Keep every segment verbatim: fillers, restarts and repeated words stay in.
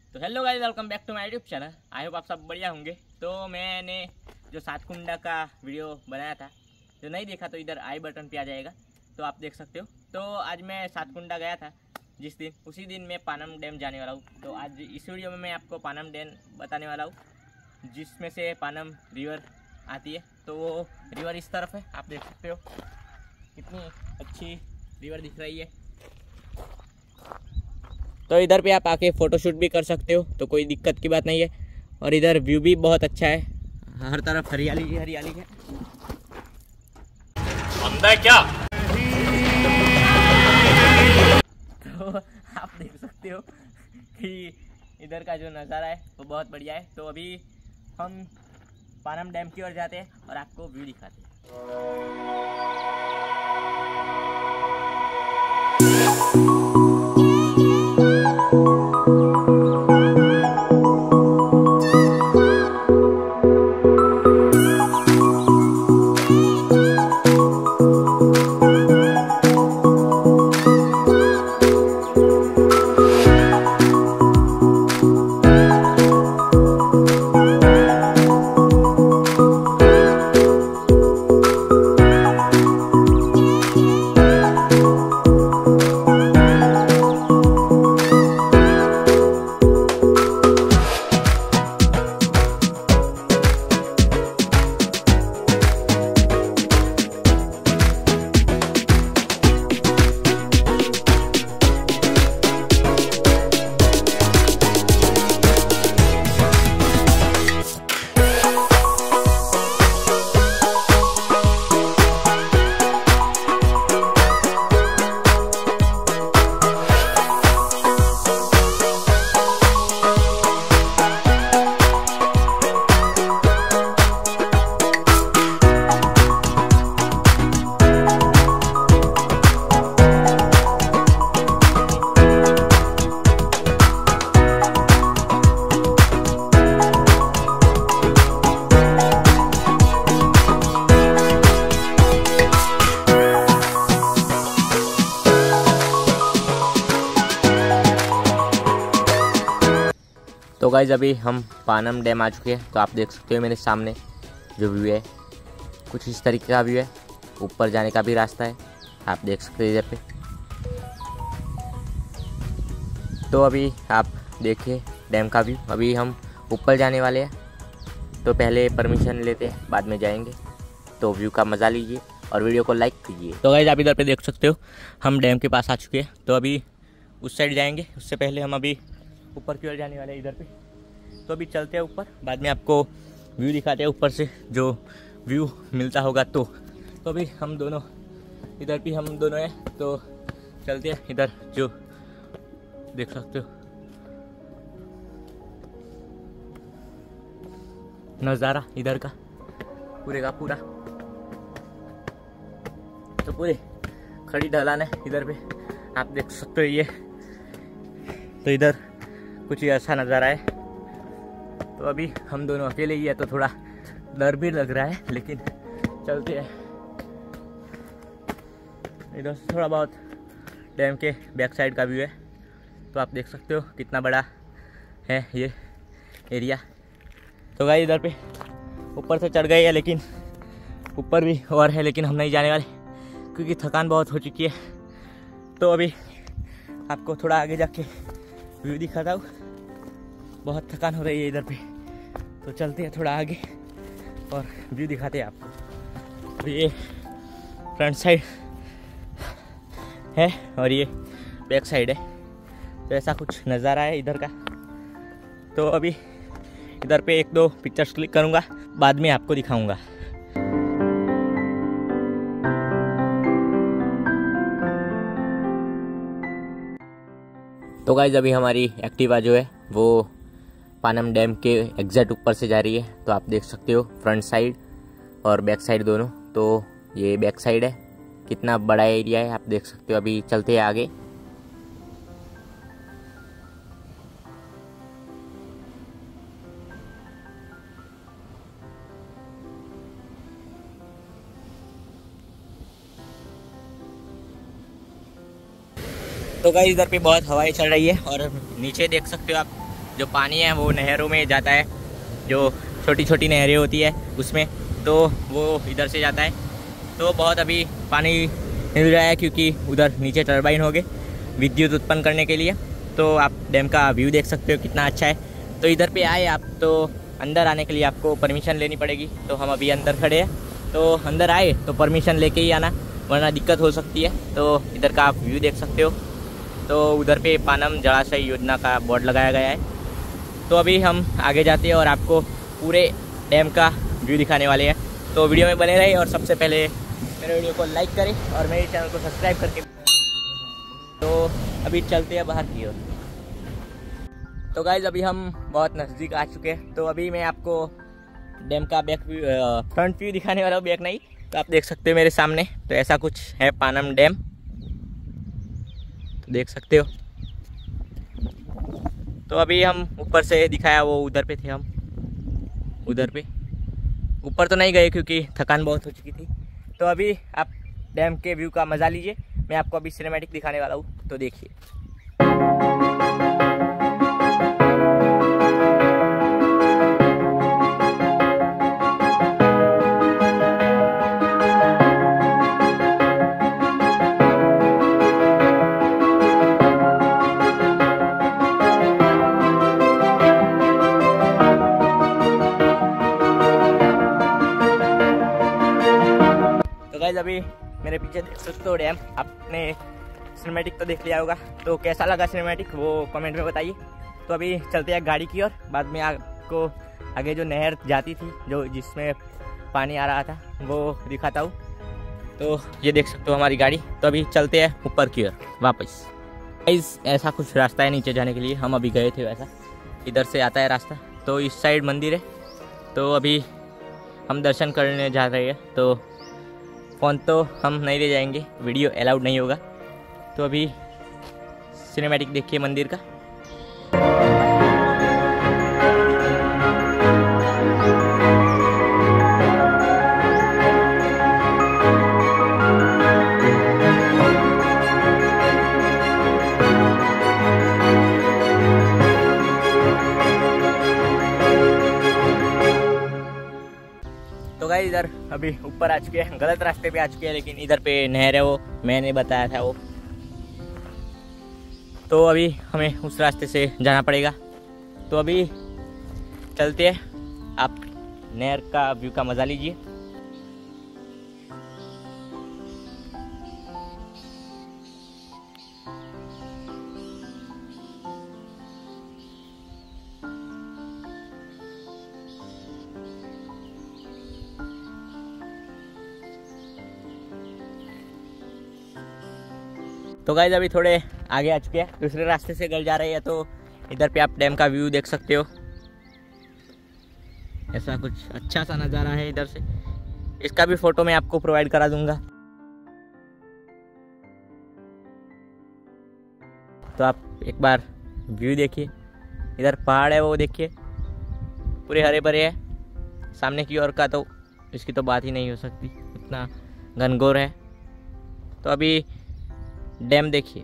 तो hello guys, welcome back to my YouTube channel. I hope आप सब बढ़िया होंगे। तो मैंने जो सातकुंडा का वीडियो बनाया था, जो नहीं देखा तो इधर आई बटन पे आ जाएगा, तो आप देख सकते हो। तो आज मैं सातकुंडा गया था जिस दिन, उसी दिन मैं पानम डैम जाने वाला हूँ। तो आज इस वीडियो में मैं आपको पानम डैम बताने वाला हूँ, जिसमें से पानम रिवर आती है। तो वो रिवर इस तरफ है, आप देख सकते हो कितनी अच्छी रिवर दिख रही है। तो इधर पे आप आके फ़ोटोशूट भी कर सकते हो, तो कोई दिक्कत की बात नहीं है। और इधर व्यू भी बहुत अच्छा है, हर तरफ हरियाली ही हरियाली है। अंधा क्या? तो आप देख सकते हो कि इधर का जो नज़ारा है वो बहुत बढ़िया है। तो अभी हम पानम डैम की ओर जाते हैं और आपको व्यू दिखाते हैं। तो गाइज अभी हम पानम डैम आ चुके हैं। तो आप देख सकते हो मेरे सामने जो व्यू है, कुछ इस तरीके का व्यू है। ऊपर जाने का भी रास्ता है, आप देख सकते हो इधर पे। तो अभी आप देखिए डैम का व्यू। अभी हम ऊपर जाने वाले हैं, तो पहले परमिशन लेते हैं, बाद में जाएंगे। तो व्यू का मज़ा लीजिए और वीडियो को लाइक कीजिए। तो गाइज आप इधर पे देख सकते हो हम डैम के पास आ चुके हैं। तो अभी उस साइड जाएंगे, उससे पहले हम अभी ऊपर की ओर जाने वाले हैं इधर पे। तो अभी चलते हैं ऊपर, बाद में आपको व्यू दिखाते हैं ऊपर से जो व्यू मिलता होगा। तो तो अभी हम दोनों इधर भी हम दोनों हैं, तो चलते हैं इधर। जो देख सकते हो नज़ारा इधर का पूरे का पूरा, तो पूरे खड़ी ढलान है इधर पे, आप देख सकते हो ये। तो इधर कुछ ऐसा नज़ारा है। तो अभी हम दोनों अकेले ही है, तो थोड़ा डर भी लग रहा है, लेकिन चलते हैं। इधर से थोड़ा बहुत डैम के बैक साइड का व्यू है, तो आप देख सकते हो कितना बड़ा है ये एरिया। तो गाइस इधर पे ऊपर से चढ़ गए हैं, लेकिन ऊपर भी और है, लेकिन हम नहीं जाने वाले क्योंकि थकान बहुत हो चुकी है। तो अभी आपको थोड़ा आगे जाके व्यू दिखाता हूँ, बहुत थकान हो रही है इधर पे। तो चलते हैं थोड़ा आगे और व्यू दिखाते हैं आपको। तो ये फ्रंट साइड है और ये बैक साइड है, तो ऐसा कुछ नज़ारा है इधर का। तो अभी इधर पे एक दो पिक्चर्स क्लिक करूँगा, बाद में आपको दिखाऊँगा। तो गाइज अभी हमारी एक्टिवा जो है वो पानम डैम के एग्जैक्ट ऊपर से जा रही है। तो आप देख सकते हो फ्रंट साइड और बैक साइड दोनों। तो ये बैक साइड है, कितना बड़ा एरिया है आप देख सकते हो। अभी चलते हैं आगे। तो गाइस इधर पे बहुत हवाएं चल रही है और नीचे देख सकते हो आप जो पानी है वो नहरों में जाता है, जो छोटी छोटी नहरें होती है उसमें, तो वो इधर से जाता है। तो बहुत अभी पानी मिल रहा है क्योंकि उधर नीचे टरबाइन हो गए विद्युत उत्पन्न करने के लिए। तो आप डैम का व्यू देख सकते हो कितना अच्छा है। तो इधर पे आए आप तो अंदर आने के लिए आपको परमिशन लेनी पड़ेगी। तो हम अभी अंदर खड़े हैं, तो अंदर आए तो परमिशन लेके ही आना, वरना दिक्कत हो सकती है। तो इधर का आप व्यू देख सकते हो। तो उधर पे पानम जलाशय योजना का बोर्ड लगाया गया है। तो अभी हम आगे जाते हैं और आपको पूरे डैम का व्यू दिखाने वाले हैं। तो वीडियो में बने रहे और सबसे पहले मेरे वीडियो को लाइक करें और मेरे चैनल को सब्सक्राइब करके। तो अभी चलते हैं बाहर की ओर। तो गाइज अभी हम बहुत नज़दीक आ चुके हैं। तो अभी मैं आपको डैम का बैक व्यू, फ्रंट व्यू दिखाने वाला हूँ, बैक नहीं। तो आप देख सकते हो मेरे सामने, तो ऐसा कुछ है पानम डैम, तो देख सकते हो। तो अभी हम ऊपर से दिखाया, वो उधर पे थे हम, उधर पे ऊपर तो नहीं गए क्योंकि थकान बहुत हो चुकी थी। तो अभी आप डैम के व्यू का मज़ा लीजिए। मैं आपको अभी सिनेमैटिक दिखाने वाला हूँ, तो देखिए। अभी मेरे पीछे देख सकते हो डैम। आपने सिनेमैटिक तो देख लिया होगा, तो कैसा लगा सिनेमैटिक वो कमेंट में बताइए। तो अभी चलते हैं गाड़ी की ओर, बाद में आपको आगे जो नहर जाती थी, जो जिसमें पानी आ रहा था, वो दिखाता हूँ। तो ये देख सकते हो हमारी गाड़ी। तो अभी चलते हैं ऊपर की ओर वापस। इस ऐसा कुछ रास्ता है नीचे जाने के लिए, हम अभी गए थे वैसा, इधर से आता है रास्ता। तो इस साइड मंदिर है, तो अभी हम दर्शन करने जा रहे हैं। तो फ़ोन तो हम नहीं ले जाएंगे, वीडियो अलाउड नहीं होगा। तो अभी सिनेमैटिक देखिए मंदिर का। तो गाइस इधर अभी ऊपर आ चुके हैं, गलत रास्ते पे आ चुके हैं, लेकिन इधर पे नहर है, वो मैंने बताया था वो। तो अभी हमें उस रास्ते से जाना पड़ेगा। तो अभी चलते हैं, आप नहर का व्यू का मज़ा लीजिए। तो गाइस अभी थोड़े आगे आ चुके हैं, दूसरे रास्ते से घर जा रहे हैं। तो इधर पे आप डैम का व्यू देख सकते हो, ऐसा कुछ अच्छा सा नज़ारा है इधर से। इसका भी फोटो मैं आपको प्रोवाइड करा दूंगा। तो आप एक बार व्यू देखिए, इधर पहाड़ है वो देखिए, पूरे हरे भरे है। सामने की ओर का तो इसकी तो बात ही नहीं हो सकती, इतना घनघोर है। तो अभी डैम देखिए।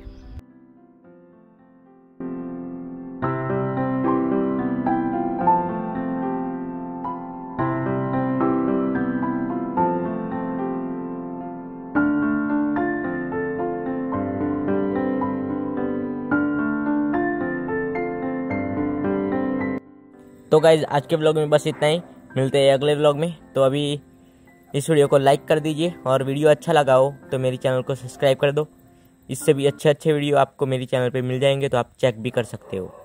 तो गाइज आज के व्लॉग में बस इतना ही, मिलते हैं अगले व्लॉग में। तो अभी इस वीडियो को लाइक कर दीजिए और वीडियो अच्छा लगा हो तो मेरे चैनल को सब्सक्राइब कर दो। इससे भी अच्छे अच्छे वीडियो आपको मेरे चैनल पे मिल जाएंगे, तो आप चेक भी कर सकते हो।